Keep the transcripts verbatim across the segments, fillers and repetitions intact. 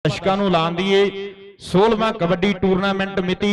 दर्शकों नूं लाण दीए सोलहवां कबड्डी टूरनामेंट मिति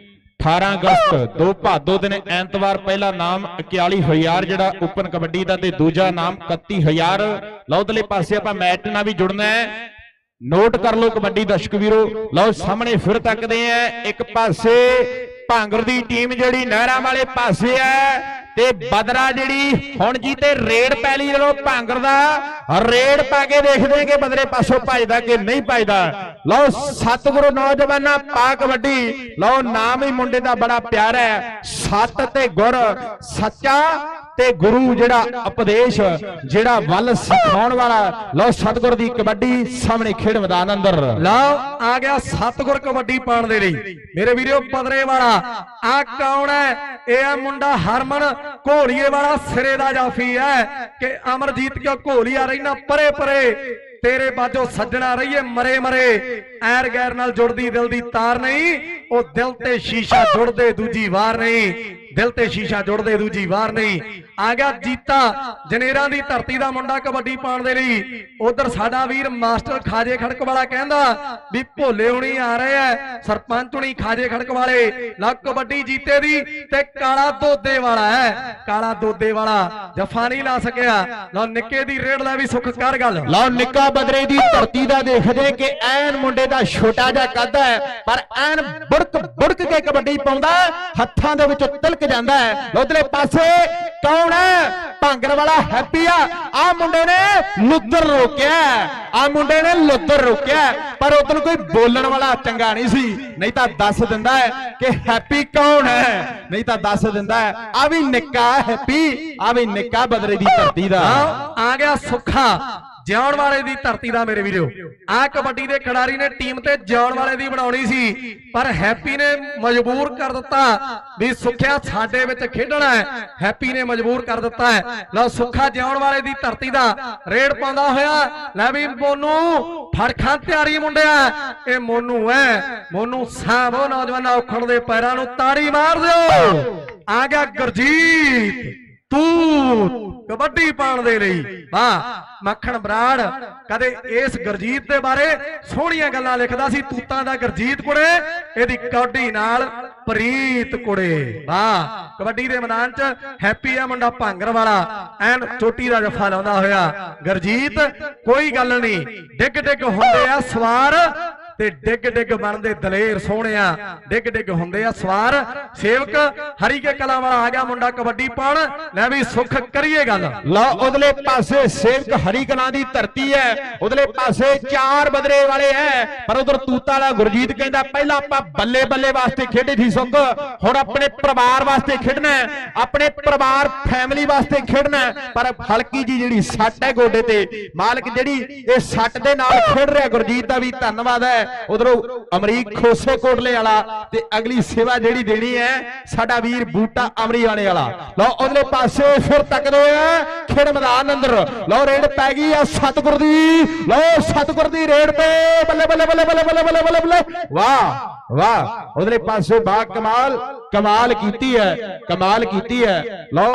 अठारह अगस्त दो भादो दिन ऐतवार पहला नाम इक्याली हजार जिहड़ा ओपन कबड्डी दा ते दूजा नाम इकत्ती हजार। लो उधरले पासे आपां मैच नाल भी जुड़ना है, नोट कर लो कबड्डी दर्शक वीरो। लो सामने फिर तकदे हैं, एक पासे भांगर दी टीम जिहड़ी नहरां वाले पासे है ते बदरा जिहड़ी हुण जी ते रेड पैली जदों भांगर दा रेड पा के देखदे कि बदरे पासों भजदा कि नहीं भजदा। लो सतगुरु नौजवाना पा कबड्डी। लो नाम ही मुंडे दा बड़ा प्यारा है, सत ते गुर सच्चा ते गुरु जिहड़ा उपदेश जिहड़ा वल सिखाउण वाला। लो सतगुर दी कबड्डी सामने खेड मैदान अंदर। लो आ गया सतगुर कबड्डी पाउण दे लई मेरे वीरो बदरे वाला। आ कौन है? यह है मुंडा हरमन घोलिए वाला, सिरे दा जाफी है कि अमरजीत क्यों घोलिया रहना परे परे तेरे बाजो सज्जना रहिए मरे मरे। ऐर गैर नाल जुड़दी दिल दी तार नहीं, ओ दिल ते शीशा जुड़दे दूजी वार नहीं, दिल ते शीशा जुड़दे दूजी वार नहीं। आ गया जीता जनेरा दी धरती दा मुंडा कबड्डी पाउण दे लई। उधर साडा वीर मास्टर खाजे खड़क वाला कहंदा भी भोले हुणी आ रहे है, सरपंच हुणी खाजे खड़क वाले। ला कबड्डी जीते दी ते काला दोदे वाला है, काला दोदे वाला जफा नहीं ला सकिया। लो निक्के दी रेड लै भी सुख कर गल। लो निक्का बदरे दी धरती दा देखदे कि ऐन मुंडे दा छोटा जा कद है पर ऐन बुड़क बुड़क के कबड्डी पाउंदा, हत्थां दे विच तिलक जांदा है। उधरले पासे कौन है? भांगर वाला हैप्पी आ। आ मुंडे ने लुद्दर रोकिया, आ मुंडे ने लुद्दर रोकिया पर उधर कोई बोलण वाला चंगा नहीं सी, नहीं तां दस दिंदा है कि हैप्पी कौन है, नहीं तां दस दिंदा है आ भी निक्का हैप्पी, आ भी निक्का बदरे दी धरती दा। आ गया सुखा जिउण वाले दी धरती दा मेरे वीरो। आ कबड्डी दे खिडारी ने टीम ते जिउण वाले दी बनाउणी सी पर हैप्पी ने मजबूर कर दिता भी सुखिया साडे विच खेडना है, हैप्पी ने मजबूर कर दिता है। लो सुखा जिउण वाले दी धरती दा रेड पाउंदा होया। लै भी मोनू फड़खां तैयारी मुंडिया, ए मोनू है, मोनू साहब नौजवाना उखड़ दे पैरां नूं ताड़ी मार दिओ। आ गया गुरजीत तू कबड्डी पाउण दे लई। वाह मक्खण बराड़ कदे इस गुरजीत दे बारे सोहणियां गल्लां लिखदा सी, तूतां दा गुरजीत कुड़े इहदी कबड्डी नाल प्रीत कुड़े। वाह कबड्डी दे मैदान च हैप्पी है मुंडा भांगर वाला, एन चोटी दा जफा लाउंदा होया। गुरजीत कोई गल नहीं, डिग डिग हुंदे आ सवार ते डिग डिग बनदे दलेर सोहणिया, डिग डिग हुंदे आ सवार। सेवक हरी के कला वाला आ गया मुंडा कबड्डी पाउण। लै भी सुख करिए गल। लो उधरले पासे सेवक हरी कला दी धरती है, उधरले पासे चार बदरे वाले है पर उधर तूता वाला गुरजीत कहंदा पहला आपां बल्ले बल्ले वास्ते खेडे थी सुख, हुण अपने परिवार वास्ते खेडना है, अपने परिवार फैमिली वास्ते खेडना है। पर हल्की जी जिहड़ी सੱਟ है गोडे ते मालक जिहड़ी इह सੱਟ दे नाल खेड रहा गुरजीत दा भी धन्नवाद है। उधरों अमरीक खोसे कोटले वाला ते अगली सेवा जिहड़ी देनी है साडा वीर बूटा अमरी वाले वाला। लो उधरले पासे फिर तकदे हैं खेड मैदान अंदर। लो रेड पै गई है सतगुर दी, लो सतगुर दी रेड पे बल्ले बल्ले बल्ले बल्ले बल्ले बल्ले बल्ले बल्ले। वाह वाह उधरले पासे बा कमाल कमाल कीती है, कमाल कीती है। लो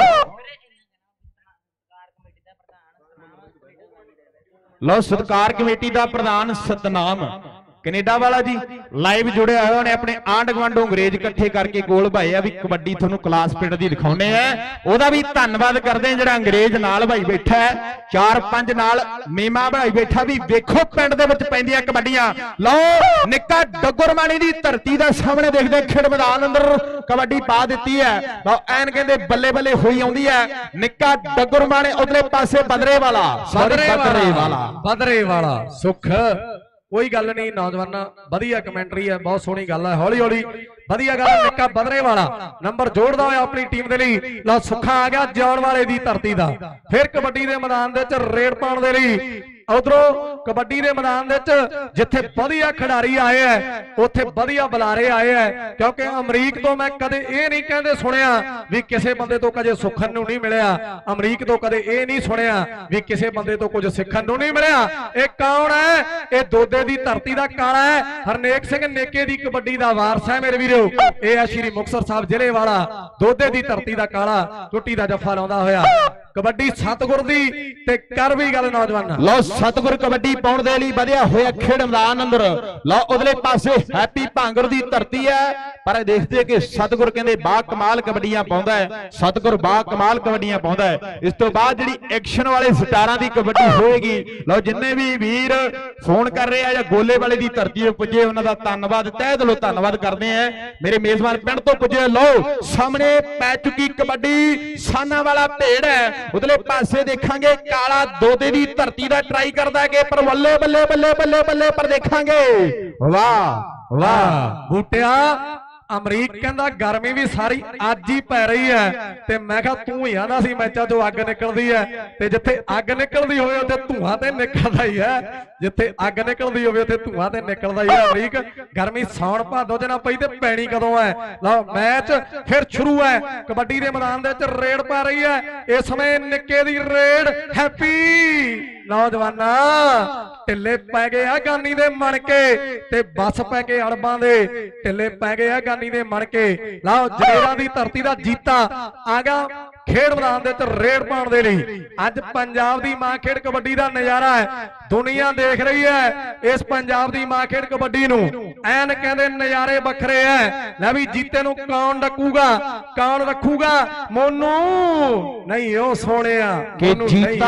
लो सत्कार कमेटी का प्रधान सतनाम कनेडा वाला जी लाइव जुड़े हुए उन्हें अपने आंड गवांढों अंग्रेज इकट्ठे करके गोल भाई भी कबड्डी थोनू क्लास पिंड दी दिखाने हैं। ओदा भी धन्नवाद करते हैं जिहड़ा अंग्रेज नाल भाई बैठा है, चार पंज नाल मेमा भाई बैठा भी वेखो पिंड दे विच पैंदियां कबड्डियां। लो निक्का डगुरमाणी दी धरती दा सामने देखदे खेड मैदान अंदर कबड्डी पा दित्ती है। लो ऐन कहंदे बल्ले बल्ले होई आउंदी है। निक्का डगुरमाणे उधरले पासे बदरे वाला बदरे वाला बदरे वाला सुख कोई गल नहीं। नौजवान वधिया कमेंटरी है, बहुत सोहनी गल है, हौली हौली वधिया गल। निक्का बदरे वाला नंबर जोड़दा होया अपनी टीम दे लई। लो सुखा आ गया जिउण वाले दी धरती दा फिर कबड्डी दे मैदान दे च रेड पाउण दे लई। उधरों कबड्डी दे मैदान दे च जिथे वधिया खिडारी आए है उत्थे वधिया बुलारे आए है, क्योंकि अमरीक तो मैं कदे ये नहीं कहते सुनिया भी किसी बंदे तो कदे सुखन नूं नहीं मिलिया, अमरीक तो कदे ये नहीं सुनिया भी किसी बंदे तो कुछ सिखन नूं नहीं मिलिया। ये कौन है? ये दोदे दी धरती दा काला है, हरनेक सिंह नेके दी कबड्डी दा वारस है मेरे वीरो। ये है श्री मुक्तसर साहब जिले वाला दोदे दी धरती दा काला, टुट्टी दा जफा लाउंदा होया। कबड्डी सतगुर दी ते कर भी गल नौजवान लो सतगुर कबड्डी पाउण दे लई वधिया होया खेड मैदान अंदर लो उधरले पासे हैप्पी भांगर दी धरती है पर देखते कि सतगुर कहंदे बा कमाल कबड्डियां पाउंदा है सतगुर बा कमाल कबड्डियां पाउंदा है। इस तो बाद जिहड़ी एक्शन वाले स्टारां दी कबड्डी होएगी लो जिन्ने भी वीर फोन कर रहे हैं या गोले वाले दी धरती ते पुजे उन्हां दा धन्नवाद तहे दिलों धन्नवाद करदे हैं। मेरे मेजबान पिंड तो पुजे लो सामने पै चुकी कबड्डी साना वाला भेड़ है उधरले पासे देखांगे काला दोदे दी धरती दा ट्राई करदा है कि पर बल्ले बल्ले बल्ले बल्ले बल्ले पर देखांगे वाह वाह बूटिया अमरीक कहंदा गर्मी भी सारी अज ही पै रही है ते मैं कहा तू ही आंदा सी मैचां चों अग निकलदी है ते जिथे अग निकलदी होवे उत्थे धुआं ते निकलदा ही है जिथे अग निकलदी होवे उत्थे धुआं ते निकलदा ही है। अमरीक गर्मी सौण भादो च ना पई ते पैणी कदों है। लो मैच फिर शुरू है कबड्डी दे मैदान दे विच रेड पा रही है इस समय निक्के दी रेड हैप्पी नौजवाना ढिले पै गए आ गानी दे मणके ते बस पै गए अड़बां दे ढिले पै गए आ गानी दे मणके। लाओ जनेरा दी धरती दा जीता आ गया खेड मैदान दे विच रेड पाउण दे लई। अज पंजाब दी मां खेड कबड्डी दा नज़ारा है दुनिया देख रही है इस पंजाब दी मां खेड कबड्डी नूं ऐन कहंदे नज़ारे वखरे है। लै भी जीते नूं कौन डकूगा कौन रखूगा मोनू नहीं ओ सोहणिया कि जीता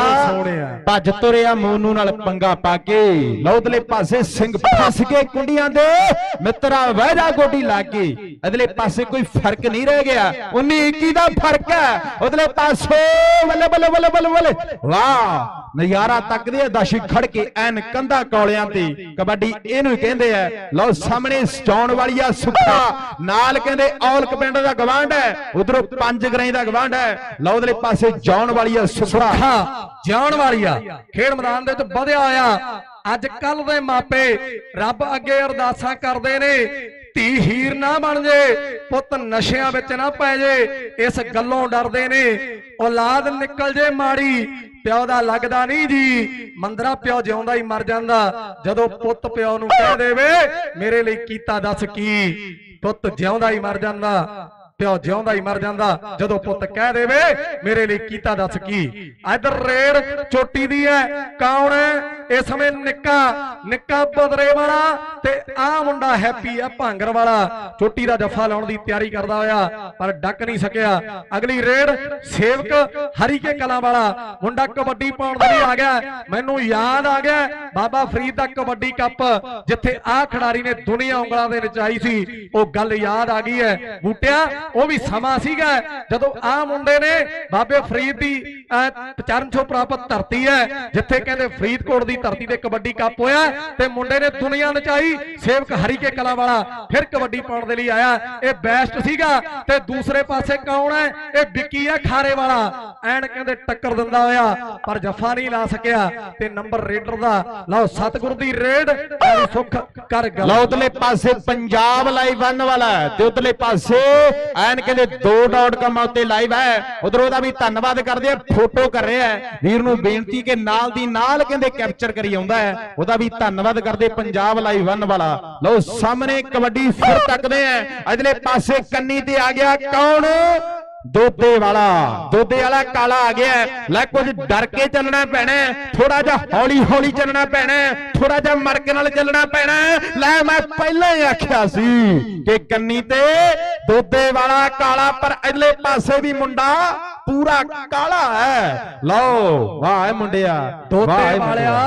भज तुरिया मोनू नाल पंगा पा के लौदले पासे सिंह फस के कुंडियां दे मित्रा वैदा गोडी लाग के अगले पासे कोई फर्क नहीं रह गया उन्नीस इक्कीस दा फर्क है उधरले पासे बल्ले बल्ले बल्ले बल्ले बल्ले वाह नज़ारा तकदे आ दश खड़ के ऐन कंधा कौलियां ते कबड्डी इहनूं कहंदे आ। लो सामने स्टॉन वालिया सुखा नाल कहंदे औलक पिंड दा गवांढ है उधरों पंज गराई दा गवांढ है लो उधरले पासे जौन वालिया सुखा जान वालिया खेड मैदान दे विच वधिया होया। अज कल दे मापे रब अगे अरदासां करदे ने धी हीर ना बन जे पुत नशियां विच ना पै जे इस गल्लों डरदे ने औलाद निकल जे माड़ी प्यो दा लगदा नहीं जी मंदरा प्यो जिउंदा ही मर जांदा जदों पुत प्यो नूं कह देवे मेरे लई कीता दस की पुत जिउंदा ही मर जांदा प्यो जिउंदा ही मर जांदा जदों पुत कह देवे मेरे लिए कीता दस की। इधर रेड चोटी दी है कौन है इस समय निक्का निक्का बदरे वाला ते आ मुंडा हैप्पी है भांगर वाला चोटी दा जफा लाउण दी तैयारी करदा होया पर डक नहीं सकिया। अगली रेड सेवक हरी के कला वाला मुंडा कबड्डी पाउण दे लई आ गया। मैनू याद आ गया बाबा फरीद दा कबड्डी कप जिथे आ खिडारी ने दुनिया उंगलां दे विच आई सी ओ गल याद आ गई है बूटिया ਉਹ ਵੀ ਸਮਾਂ ਸੀਗਾ ਜਦੋਂ ਆ ਮੁੰਡੇ ਨੇ ਬਾਬੇ ਫਰੀਦ ਦੀ ਚਰਨ ਛੋਹ ਪ੍ਰਾਪਤ ਧਰਤੀ ਹੈ ਜਿੱਥੇ ਕਹਿੰਦੇ ਫਰੀਦਕੋਟ ਦੀ ਧਰਤੀ ਤੇ ਕਬੱਡੀ ਕੱਪ ਹੋਇਆ ਤੇ ਮੁੰਡੇ ਨੇ ਦੁਨੀਆ ਨਚਾਈ। ਸੇਵਕ ਹਰੀ ਕੇ ਕਲਾ ਵਾਲਾ ਫਿਰ ਕਬੱਡੀ ਪਾਉਣ ਦੇ ਲਈ ਆਇਆ ਇਹ ਬੈਸਟ ਸੀਗਾ ਤੇ ਦੂਸਰੇ ਪਾਸੇ ਕੌਣ ਹੈ ਇਹ ਵਿੱਕੀ ਹੈ ਖਾਰੇ ਵਾਲਾ ਐਨ ਕਹਿੰਦੇ ਟੱਕਰ ਦਿੰਦਾ ਹੋਇਆ ਪਰ ਜਫਾ ਨਹੀਂ ਲਾ ਸਕਿਆ ਤੇ ਨੰਬਰ ਰੇਡਰ ਦਾ ਲਓ ਸਤਗੁਰ ਦੀ ਰੇਡ ਸੁੱਖ ਕਰ ਗੱਲ। ਲਓ ਉਧਰਲੇ ਪਾਸੇ ਪੰਜਾਬ ਲਾਈਵ ਵਨ ਵਾਲਾ ਤੇ ਉਧਰਲੇ ਪਾਸੇ ਐਨ ਕਹਿੰਦੇ ਦੋ ਡਾਟ ਕਮ ਉੱਤੇ ਲਾਈਵ ਹੈ ਉਧਰ ਉਹਦਾ ਵੀ ਧੰਨਵਾਦ ਕਰਦੇ ਆ फोटो कर रहा है वीर नूं बेनती के नाल दी नाल कहंदे कैप्चर करी आउंदा है ओदा भी धन्नवाद करदे पंजाब लाइव वन वाला। लो सामने कबड्डी फिर तकदे हैं अगले पासे कन्नी ते आ गया कौन दोदे वाला दोदे वाला काला आ गया लै कुछ डर के चलना पैना थोड़ा जा हौली हौली चलना पैना थोड़ा जा मरके नाल चलना पैना लै मैं पहले ही आख्या सी कि कन्नी ते दोदे वाला काला पर अगले पासे भी मुंडा पूरा काला है। लो वाह मुंडिया दोदे वालिया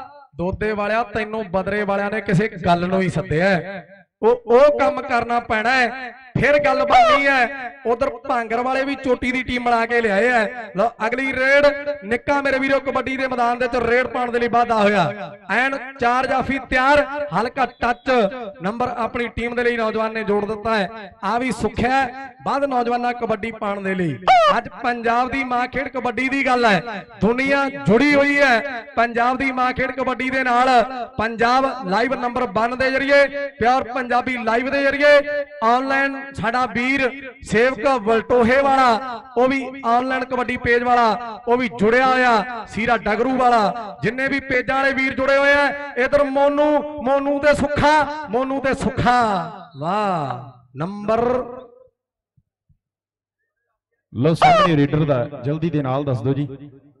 दोदे वालिया तैनू बदरे वालिया ने किसी गल नूं ही सद्दिया ओ ओ काम करना पैना है फिर गल बननी है। उधर भांगर वाले भी चोटी की टीम बना के लियाए है। लो अगली रेड निक्का मेरे वीरों कबड्डी के मैदान के रेड पाने के लिए वाधा होया एन चार जाफी तैयार हल्का टच नंबर अपनी टीम के लिए नौजवान ने जोड़ दिता है आ भी सुख्या बाद नौजवान कबड्डी पाने के लिए। अज पंजाब की मां खेड कबड्डी की गल है दुनिया जुड़ी हुई है पंजाब की मां खेड कबड्डी के नाल पंजाब लाइव नंबर वन के जरिए प्योर पंजाबी लाइव के जरिए ऑनलाइन साडा वीर सेवक वलटोहे वाला वो भी ऑनलाइन कबड्डी पेज वाला वो भी जुड़िया होया सीरा डगरू वाला जिन्ने भी पेजा वाले वीर जुड़े हुए हैं। इधर मोनू मोनू ते सुखा मोनू ते सुखा वाह नंबर ਲੋ ਸਾਹਮਣੇ ਰੇਡਰ ਦਾ ਜਲਦੀ ਦੇ ਨਾਲ ਦੱਸ ਦਿਓ ਜੀ।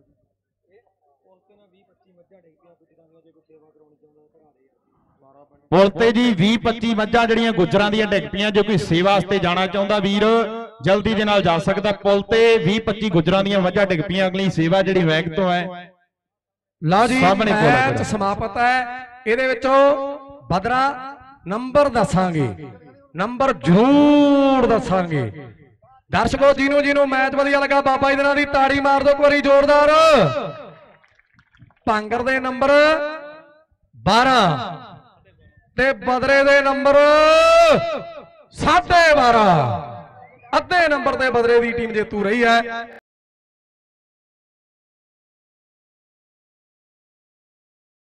ਪੁਲ ਤੇ ਜੀ ਵੀਹ ਪੱਚੀ ਮੱਝਾਂ ਜਿਹੜੀਆਂ ਗੁੱਜਰਾਂ ਦੀਆਂ ਡਿੱਗ ਪਈਆਂ, ਜੇ ਕੋਈ ਸੇਵਾ ਵਾਸਤੇ ਜਾਣਾ ਚਾਹੁੰਦਾ ਵੀਰ ਜਲਦੀ ਦੇ ਨਾਲ ਜਾ ਸਕਦਾ। ਪੁਲ ਤੇ ਵੀਹ ਪੱਚੀ ਗੁੱਜਰਾਂ ਦੀਆਂ ਮੱਝਾਂ ਡਿੱਗ ਪਈਆਂ, ਅਗਲੀ ਸੇਵਾ ਜਿਹੜੀ ਵੈਗ ਤੋਂ ਹੈ। ਲਓ ਜੀ ਸਾਹਮਣੇ ਪੁਲ ਹੈ ਮੈਚ ਸਮਾਪਤ ਹੈ। ਇਹਦੇ ਵਿੱਚੋਂ ਬਦਰਾ ਨੰਬਰ ਦੱਸਾਂਗੇ, ਨੰਬਰ ਜ਼ਰੂਰ ਦੱਸਾਂਗੇ। ਦਰਸ਼ਕੋ ਜਿਹਨੂੰ ਜਿਹਨੂੰ ਮੈਚ ਵਧੀਆ ਲੱਗਾ ਬਾਬਾ ਜੀ ਦੇ ਦੀ ਤਾੜੀ ਮਾਰ ਦਿਓ ਇੱਕ ਵਾਰੀ ਜ਼ੋਰਦਾਰ। ਭਾਂਗਰ ਦੇ ਨੰਬਰ ਬਾਰਾਂ ਤੇ ਬਦਰੇ ਦੇ ਨੰਬਰ ਸਾਢੇ ਬਾਰਾਂ, ਅੱਧੇ ਨੰਬਰ ਤੇ ਬਦਰੇ ਦੀ ਟੀਮ ਜੇਤੂ ਰਹੀ ਹੈ।